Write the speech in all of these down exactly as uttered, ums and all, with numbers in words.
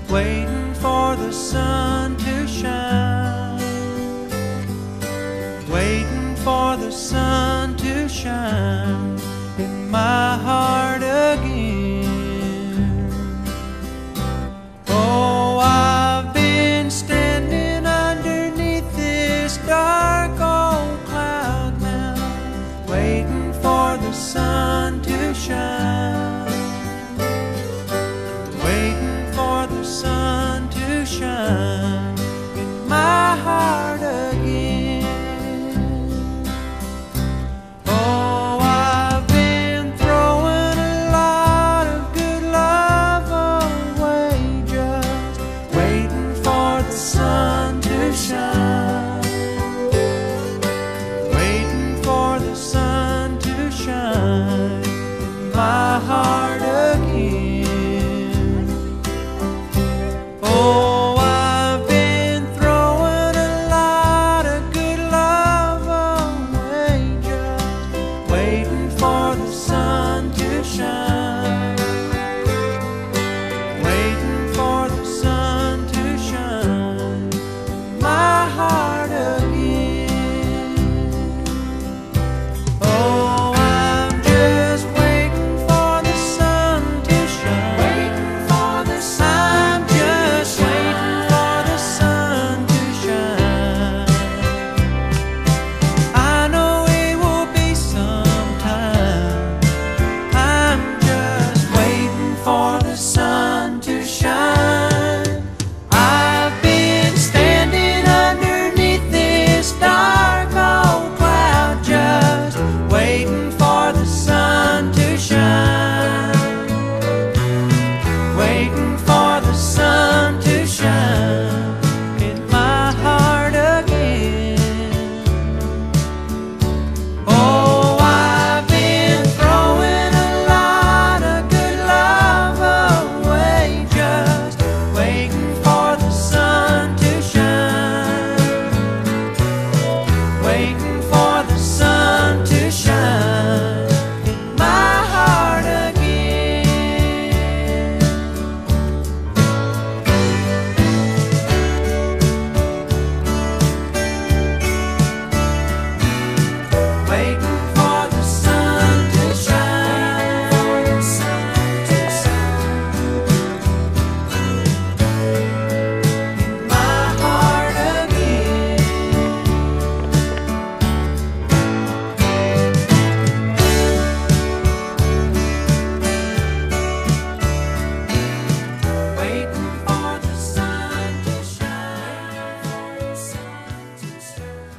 waiting for the sun to shine, waiting for the sun to shine in my heart again. Oh, I've been standing underneath this dark old cloud now, waiting for the sun to shine, waiting for the sun to shine in my heart again. Oh, I've been throwing a lot of good love away, just waiting for the sun to shine, waiting for the sun to shine in my heart again. Oh, I've been throwing a lot of good love away, just waiting for the sun to shine, waiting for the sun to shine in my heart again. Oh, I'm just waiting for the sun to shine, waiting for the sun. I'm just waiting for the sun to shine. I know it will be sometime. I'm just waiting for the sun to shine. I've been standing underneath this dark old cloud, just waiting for the sun to shine, waiting for the sun to shine in my heart again. Oh, I've been throwing a lot of good love away, just waiting for the sun to shine, waiting for the sun to shine in my heart again. Waiting for the sun to shine, for the sun to shine in my heart again. Waiting for the sun to shine, for the sun to shine.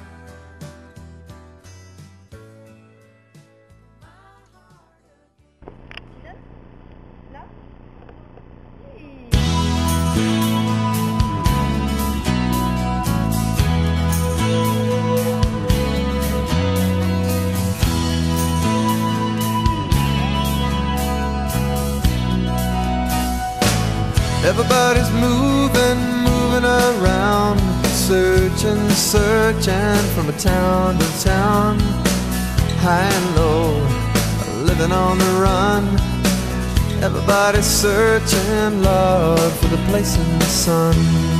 Everybody's moving, moving around, searching, searching from a town to town, high and low, living on the run. Everybody's searching, Lord, for the place in the sun.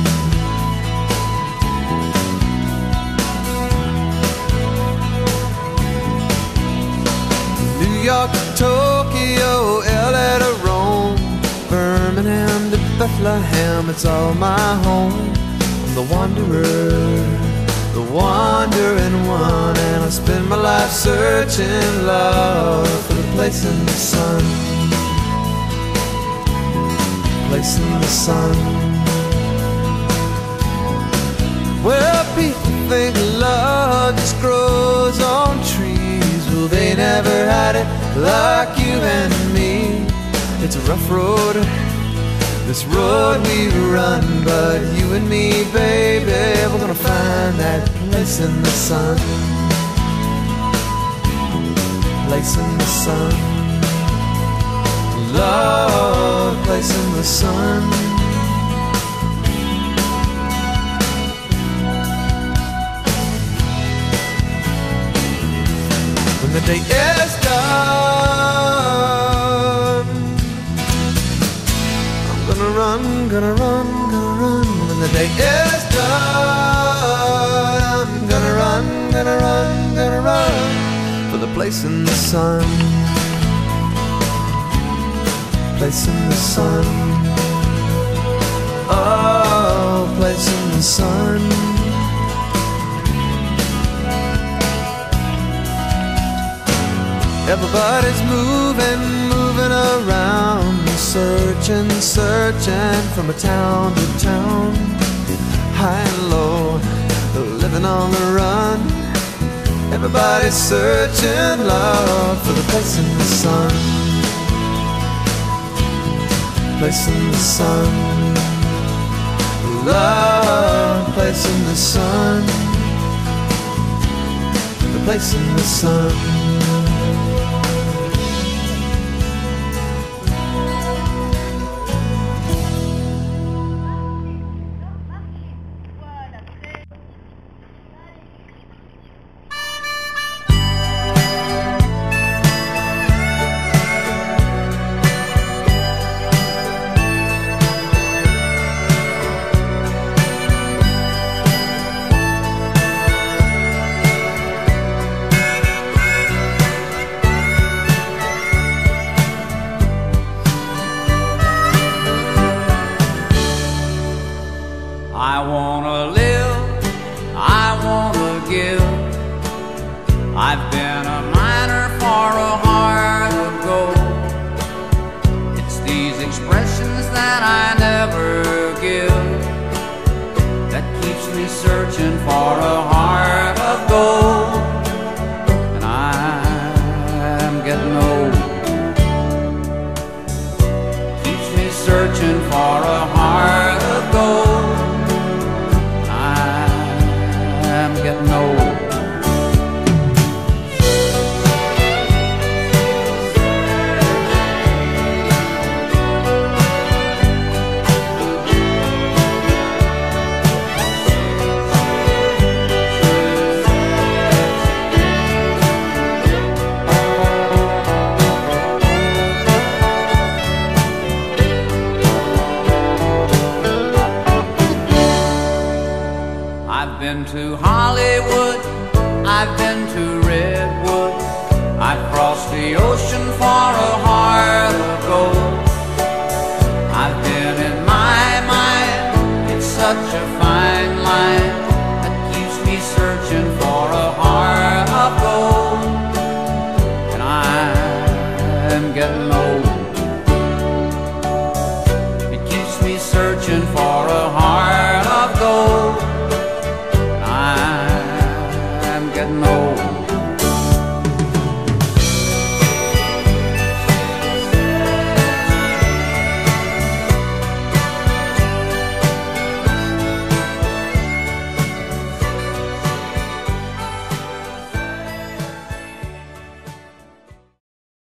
New York to Tokyo, L A to Rome, Birmingham to Bethlehem, it's all my home. I'm the wanderer, the wandering one, and I spend my life searching, Lord, for the place in the sun, place in the sun. Well, people think love just grows on trees. Well, they never had it like you and me. It's a rough road, this road we run, but you and me, baby, we're gonna find that place in the sun, place in the sun, love, place in the sun. When the day is done, I'm gonna run, gonna run, gonna run. When the day is done, I'm gonna run, gonna run, gonna run for the place in the sun. Place in the sun. Oh, place in the sun. Everybody's moving, moving around, searching, searching from a town to town, high and low, living on the run. Everybody's searching, love, for the place in the sun. Place in the sun. Love, place in the sun. The place in the sun. I wanna live, I wanna give. I've been a miner for a heart of gold. It's these expressions that I never give that keeps me searching for a heart of gold. And I'm getting old. Keeps me searching for a heart of gold. I'm getting old. I've been to Hollywood, I've been to Redwood, I've crossed the ocean for a